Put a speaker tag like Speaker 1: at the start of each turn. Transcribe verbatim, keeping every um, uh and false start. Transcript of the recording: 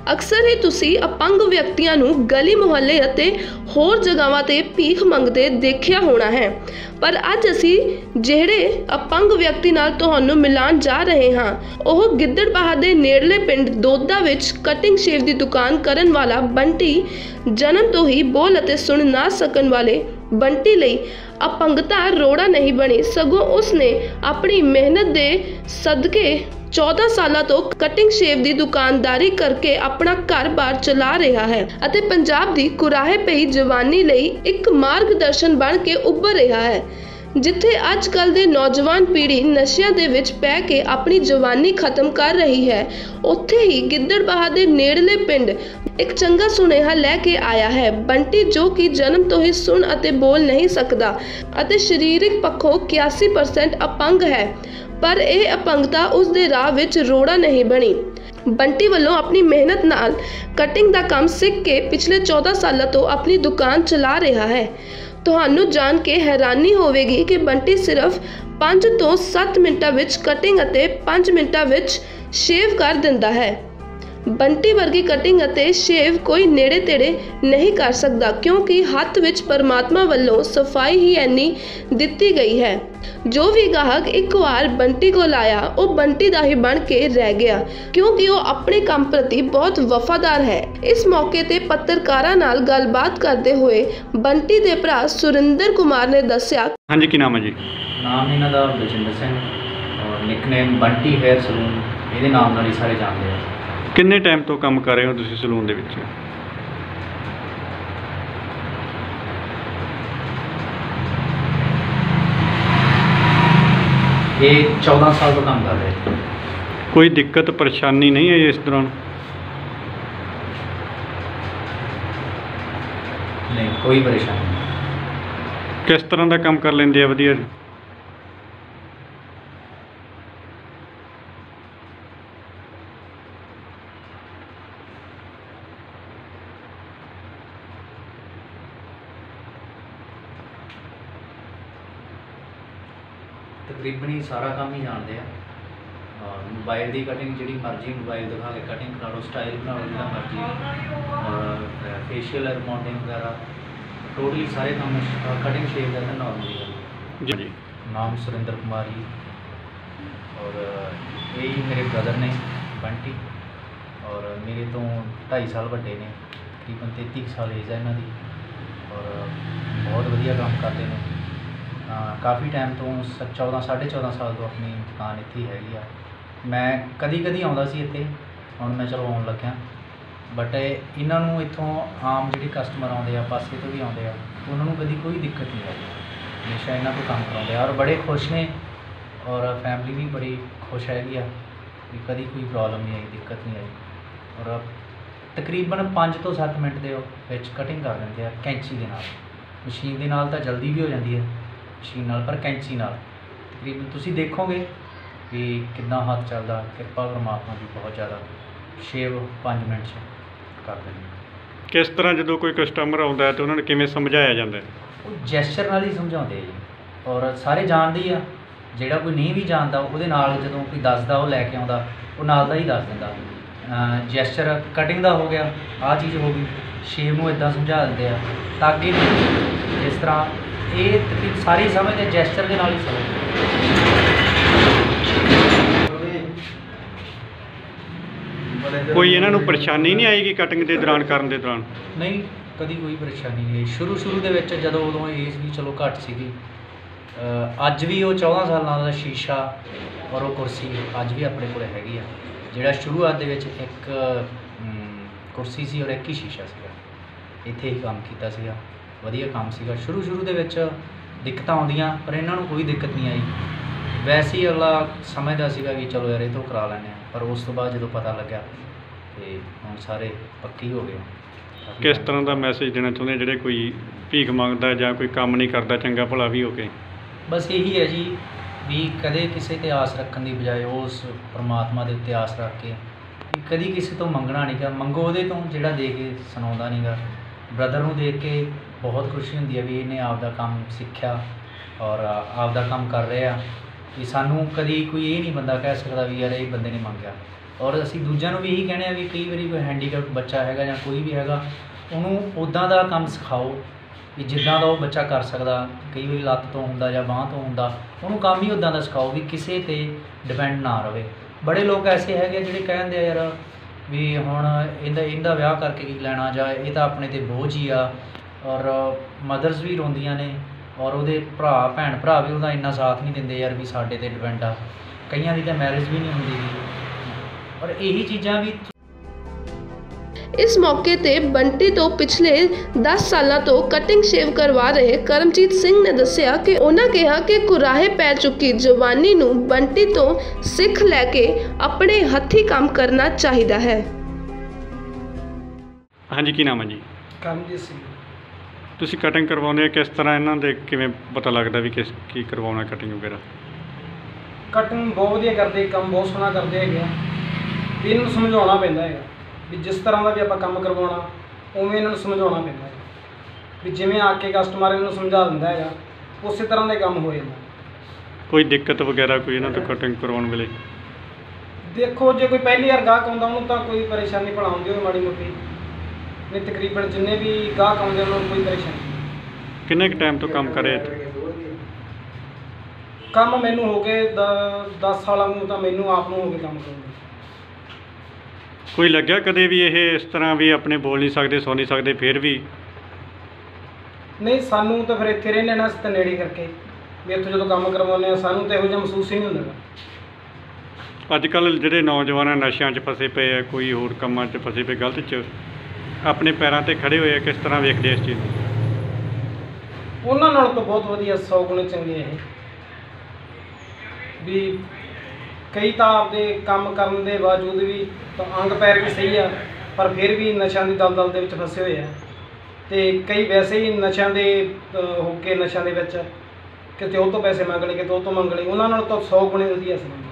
Speaker 1: अक्सर ही तुसी अपंग व्यक्तियों नूं गली मुहल्ले अते होर जगहां ते भीख मंगते देखिया होना है, पर अज असी ਜਿਹੜੇ अपंग व्यक्ति नाल ਤੁਹਾਨੂੰ मिलान जा रहे हाँ ਉਹ ਗਿੱਦੜਬਾਹਾ ਦੇ ਨੇੜਲੇ ਪਿੰਡ ਦੋਦਾ ਵਿੱਚ कटिंग शेव की दुकान करन वाला बंटी जन्म तो ही बोल अते सुन ना सकन वाले बंटी लई अपंगता रोड़ा नहीं बनी, सगों उसने अपनी मेहनत दे सदके चौदह साल तो कटिंग शेव की दुकानदारी करके अपना घर बार चला रहा है अते पंजाब की कुराहे पई जवानी लई एक मार्गदर्शन बन के उभर रहा है। जिथे अजकल के नौजवान पीढ़ी नशियां दे विच पै के अपनी जवानी खत्म कर रही है, उत्थे ही गिद्दड़बाहा दे नेड़ले पिंड एक चंगा सुनेहा लैके आया है बंटी, जो कि जन्म तो ही सुन अते बोल नहीं सकता अते शरीरिक पक्षों इक्यासी परसेंट अपंग है, पर यह अपंगता उस दे राह विच रोड़ा नहीं बनी। बंटी वालों अपनी मेहनत नाल कटिंग का काम सीख के पिछले चौदह साल तो अपनी दुकान चला रहा है। तुहानू जान के हैरानी होवेगी कि बंटी सिर्फ पाँच तो सत्त मिनटां विच कटिंग अते पाँच मिनटां विच शेव कर दिंदा है। बंटी वर्गी कटिंग अते शेव कोई नेड़े तेड़े नहीं कर सकता, क्योंकि हाथ विच परमात्मा वालों सफाई ही इन्नी दिती गई है। जो भी गाहक एक बार बंटी को लाया वो बंटी दा ही बन के रह गया, क्योंकि वो अपने काम प्रति बहुत वफादार है। इस मौके ते पत्रकारां नाल गलबात करते हुए बंटी दे भरा सुरिंदर कुमार ने दस्सिया।
Speaker 2: हाँ जी, की नाम है जी?
Speaker 3: नाम इन्हां दा बलजिंदर सिंह और निकनेम बंटी हेयर सलून, इहदे नाम नाल ही सारे जानते हैं।
Speaker 2: किन्ने टाइम तो काम कर रहे हो तुसीं सलून दे विच?
Speaker 3: ये चौदह साल तो काम कर रहे हैं।
Speaker 2: कोई दिक्कत परेशानी नहीं है इस दौरान?
Speaker 3: नहीं, कोई परेशानी नहीं।
Speaker 2: किस तरह का काम कर लेंदे आ वधिया?
Speaker 3: तकरीबन ही सारा काम ही जानते हैं। मोबाइल की कटिंग जी मर्जी मोबाइल दिखा के कटिंग करा लो, स्टाइल बना लो जो मर्जी, और फेशियल रिमोडिंग वगैरह टोटली सारे काम कटिंग शेव का नॉर्मली है
Speaker 2: जी।
Speaker 3: नाम सुरिंदर कुमार जी, और यही मेरे ब्रदर ने बंटी, और मेरे तो ढाई साल बड़े ने, तकरीबन तेती साल एज है इन्हों की, और बहुत वधिया काम करते हैं। काफ़ी टाइम तो चौदह साढ़े चौदह साल तो अपनी दुकान इत्थे हैगी आ। मैं कदी कदी आउंदा सी इत्थे, हुण मैं चलो आउण लग्या, बट इन्हां नूं इत्थों आम जिहड़े कस्टमर आउंदे आ पासे तो भी आउंदे आ, उन्हां नूं कदी कोई दिक्कत नहीं आई। हमेशा इन्हां तो काम कराउंदे आ और बड़े खुश ने, और फैमिली भी बड़ी खुश हैगी आ कि कदी कोई प्रॉब्लम नहीं आई, दिक्कत नहीं आई। और तकरीबन पाँच तो सत्त मिनट दे विच कटिंग कर दिंदे आ कैंची दे नाल। मशीन दे नाल तां जल्दी भी हो जाती है मशीन नाल, पर कैंची नाल तकरीबन तुसीं देखोगे भी कितना हाथ चलदा। किरपा परमात्मा की बहुत ज़्यादा। शेव पाँच मिनट च कर देंगे।
Speaker 2: किस तरह जो कोई कस्टमर आता है तो उन्होंने किवें समझाया जाता है?
Speaker 3: वो जैसचर नाल ही समझाते हैं जी, और सारे जानते ही आ। जिहड़ा कोई नहीं भी जानता वो नाल जदों कोई दसदा वो लैके आउंदा वो नाल दा ही दस दिंदा। जैसचर कटिंग का हो गया, आ चीज़ हो गई, शेव नूं इदां समझा दिंदे आ ताकि जिस तरह ये तकरीबन सारे समझते जैसचर के नाल ही समझते।
Speaker 2: कोई इन्हां नूं परेशानी नहीं आएगी कटिंग के दौरान करन दे दौरान?
Speaker 3: नहीं, कभी कोई परेशानी नहीं। शुरू शुरू के विच जदों उदों एज भी चलो घट सीगी, अज भी वो चौदह साल का शीशा और वो कुर्सी अज भी अपने कोल हैगी आ। जिहड़ा शुरुआत दे विच एक कुर्सी सी और एक ही शीशा सीगा, इत्थे ही काम कीता सीगा, वधिया काम सीगा। शुरू शुरू के विच दिक्कतां आउंदियां, पर इन्हां नूं कोई दिक्कत नहीं आई। वैसे ही अगला समझदा सीगा कि चलो यार ये तो करा लैंदे आ, पर उस तो बाद जदों पता लग्या तो हुण सारे पक्की हो गए।
Speaker 2: किस तरह का मैसेज देना चाहुंदे जिहड़े कोई भीख मंगदा जां कोई काम नहीं करता चंगा भला भी हो के?
Speaker 3: बस यही है जी भी कदे किसी ते आस रखने की बजाय उस परमात्मा के उत्ते आस रख के कभी किसी तो मंगना नहीं गा, मंगो वो तो जिहड़ा दे के सुनाउंदा नहीं गा। ब्रदर नूं देख के बहुत खुशी होंदी है भी इन्हें आपदा काम सीखिया और आपदा काम कर रहे हैं। कि सानू कभी कोई ये नहीं बंदा कह सकता भी यार ये बंदे ने मंगया, ਔਰ ਅਸੀਂ ਦੂਜਿਆਂ ਨੂੰ ਵੀ ਇਹੀ ਕਹਿੰਦੇ ਆ ਵੀ ਕਈ ਵਾਰੀ ਕੋਈ ਹੈਂਡੀਕੈਪ ਬੱਚਾ ਹੈਗਾ ਜਾਂ ਕੋਈ ਵੀ ਹੈਗਾ, ਉਹਨੂੰ ਉੱਦਾਂ ਦਾ ਕੰਮ ਸਿਖਾਓ ਵੀ ਜਿੱਦਾਂ ਦਾ ਉਹ ਬੱਚਾ ਕਰ ਸਕਦਾ। ਕਈ ਵਾਰੀ ਲੱਤ ਤੋਂ ਹੁੰਦਾ ਜਾਂ ਬਾਂਹ ਤੋਂ ਹੁੰਦਾ, ਉਹਨੂੰ ਕੰਮ ਹੀ ਉੱਦਾਂ ਦਾ ਸਿਖਾਓ ਵੀ ਕਿਸੇ 'ਤੇ ਡਿਪੈਂਡ ਨਾ ਰਹੇ। ਬੜੇ ਲੋਕ ਐਸੇ ਹੈਗੇ ਜਿਹੜੇ ਕਹਿੰਦੇ ਆ ਯਾਰ ਵੀ ਹੁਣ ਇਹਦਾ ਇਹਦਾ ਵਿਆਹ ਕਰਕੇ ਕੀ ਲੈਣਾ, ਜਾਂ ਇਹ ਤਾਂ ਆਪਣੇ 'ਤੇ ਬੋਝ ਹੀ ਆ। ਔਰ ਮਦਰਸ ਵੀ ਰੋਂਦੀਆਂ ਨੇ, ਔਰ ਉਹਦੇ ਭਰਾ ਭੈਣ ਭਰਾ ਵੀ ਉਹਦਾ ਇੰਨਾ ਸਾਥ ਨਹੀਂ ਦਿੰਦੇ ਯਾਰ ਵੀ ਸਾਡੇ 'ਤੇ ਡਿਪੈਂਡ ਆ। ਕਈਆਂ ਦੀ ਤਾਂ ਮੈਰਿਜ ਵੀ ਨਹੀਂ ਹੁੰਦੀ। ਔਰ ਇਹੀ ਚੀਜ਼ਾਂ ਵੀ
Speaker 1: ਇਸ ਮੌਕੇ ਤੇ ਬੰਟੀ ਤੋਂ ਪਿਛਲੇ ਦਸ ਸਾਲਾਂ ਤੋਂ ਕਟਿੰਗ ਸ਼ੇਵ ਕਰਵਾ ਰਹੇ ਕਰਮਜੀਤ ਸਿੰਘ ਨੇ ਦੱਸਿਆ ਕਿ ਉਹਨਾਂ ਕਿਹਾ ਕਿ ਕੁਰਾਹੇ ਪੈ ਚੁੱਕੀ ਜਵਾਨੀ ਨੂੰ ਬੰਟੀ ਤੋਂ ਸਿੱਖ ਲੈ ਕੇ ਆਪਣੇ ਹੱਥੀਂ ਕੰਮ ਕਰਨਾ ਚਾਹੀਦਾ ਹੈ।
Speaker 2: ਹਾਂਜੀ, ਕੀ ਨਾਮ ਹੈ ਜੀ?
Speaker 4: ਕਰਮਜੀਤ ਸਿੰਘ।
Speaker 2: ਤੁਸੀਂ ਕਟਿੰਗ ਕਰਵਾਉਂਦੇ ਆ, ਕਿਸ ਤਰ੍ਹਾਂ ਇਹਨਾਂ ਦੇ ਕਿਵੇਂ ਪਤਾ ਲੱਗਦਾ ਵੀ ਕਿਸ ਕੀ ਕਰਵਾਉਣਾ ਕਟਿੰਗ ਵਗੈਰਾ?
Speaker 4: ਕਟਿੰਗ ਬਹੁਤ ਵਧੀਆ ਕਰਦੇ, ਕੰਮ ਬਹੁਤ ਸੋਹਣਾ ਕਰਦੇ ਹੈਗੇ ਆ। ਵੀ ਇਹਨਾਂ ਨੂੰ ਸਮਝਾਉਣਾ ਪੈਂਦਾ ਹੈਗਾ ਵੀ ਜਿਸ ਤਰ੍ਹਾਂ ਦਾ ਵੀ ਆਪਾਂ ਕੰਮ ਕਰਵਾਉਣਾ ਉਵੇਂ ਇਹਨਾਂ ਨੂੰ ਸਮਝਾਉਣਾ ਪੈਂਦਾ ਹੈ। ਵੀ ਜਿਵੇਂ ਆ ਕੇ ਕਸਟਮਰ ਇਹਨਾਂ ਨੂੰ ਸਮਝਾ ਦਿੰਦਾ ਹੈਗਾ ਉਸੇ ਤਰ੍ਹਾਂ ਦਾ ਕੰਮ ਹੋ ਜਾਂਦਾ।
Speaker 2: ਕੋਈ ਦਿੱਕਤ ਵਗੈਰਾ ਕੋਈ ਇਹਨਾਂ ਤੋਂ ਕਟਿੰਗ ਕਰਵਾਉਣ ਵੇਲੇ?
Speaker 4: ਦੇਖੋ, ਜੇ ਕੋਈ ਪਹਿਲੀ ਵਾਰ ਗਾਹਕ ਆਉਂਦਾ ਉਹਨੂੰ ਤਾਂ ਕੋਈ ਪਰੇਸ਼ਾਨੀ ਭਲਾਉਂਦੀ ਹੋਵੇ ਮਾੜੀ ਮੋਟੀ, ਨਹੀਂ ਤਕਰੀਬਨ ਜਿੰਨੇ ਵੀ ਗਾਹਕ ਆਉਂਦੇ ਉਹਨਾਂ ਨੂੰ ਕੋਈ ਪਰੇਸ਼ਾਨੀ ਨਹੀਂ।
Speaker 2: ਕਿੰਨੇ ਕੁ ਟਾਈਮ ਤੋਂ ਕੰਮ ਕਰ ਰਹੇ?
Speaker 4: ਕੰਮ ਮੈਨੂੰ ਹੋ ਗਏ ਦਸ ਸਾਲਾਂ ਨੂੰ, ਤਾਂ ਮੈਨੂੰ ਆਪ ਨੂੰ ਹੋ ਗਏ ਕੰਮ ਕਰਦੇ।
Speaker 2: ਕੋਈ ਲੱਗਿਆ ਕਦੇ ਵੀ ਇਹ ਇਸ ਤਰ੍ਹਾਂ ਵੀ ਆਪਣੇ ਬੋਲ ਨਹੀਂ ਸਕਦੇ, ਸੌ ਨਹੀਂ ਸਕਦੇ, ਫਿਰ ਵੀ?
Speaker 4: ਨਹੀਂ, ਸਾਨੂੰ ਤਾਂ ਫਿਰ ਇੱਥੇ ਰਹਿੰਦੇ ਨਾ, ਅਸੀਂ ਤਾਂ ਨੇੜੇ ਕਰਕੇ ਵੀ ਇੱਥੋਂ ਜਦੋਂ ਕੰਮ ਕਰਵਾਉਂਦੇ ਆ ਸਾਨੂੰ ਤਾਂ ਇਹੋ ਜਿਹਾ ਮਹਿਸੂਸ ਹੀ ਨਹੀਂ ਹੁੰਦਾ।
Speaker 2: ਅੱਜ ਕੱਲ੍ਹ ਜਿਹੜੇ ਨੌਜਵਾਨ ਨਸ਼ਿਆਂ 'ਚ ਫਸੇ ਪਏ ਆ, ਕੋਈ ਹੋਰ ਕੰਮਾਂ 'ਚ ਫਸੇ ਪਏ, ਗਲਤ 'ਚ ਆਪਣੇ ਪੈਰਾਂ 'ਤੇ ਖੜ੍ਹੇ ਹੋਏ ਆ, ਕਿਸ ਤਰ੍ਹਾਂ ਵੇਖਦੇ ਇਸ ਚੀਜ਼ ਨੂੰ?
Speaker 4: ਉਹਨਾਂ ਨਾਲ ਤਾਂ ਬਹੁਤ ਵਧੀਆ, ਸੌ ਗੁਣੇ ਚੰਗੇ ਇਹ। ਵੀ ਕਈ ਤਾਂ ਆਪਦੇ ਕੰਮ ਕਰਨ ਦੇ ਬਾਵਜੂਦ ਵੀ ਅੰਗ ਪੈਰ ਵੀ ਸਹੀ ਆ, ਪਰ ਫਿਰ ਵੀ ਨਸ਼ਿਆਂ ਦੀ ਦਲਦਲ ਦੇ ਵਿੱਚ ਫਸੇ ਹੋਏ ਆ। ਅਤੇ ਕਈ ਵੈਸੇ ਹੀ ਨਸ਼ਿਆਂ ਦੇ ਹੋ ਕੇ ਨਸ਼ਿਆਂ ਦੇ ਵਿੱਚ ਕਿਤੇ ਉਹ ਤੋਂ ਪੈਸੇ ਮੰਗ ਲਏ, ਕਿਤੇ ਉਹ ਤੋਂ ਮੰਗ ਲਏ। ਉਹਨਾਂ ਨਾਲ ਤਾਂ ਸੌ ਗੁਣੇ ਵਧੀਆ ਸੰਬੰਧ।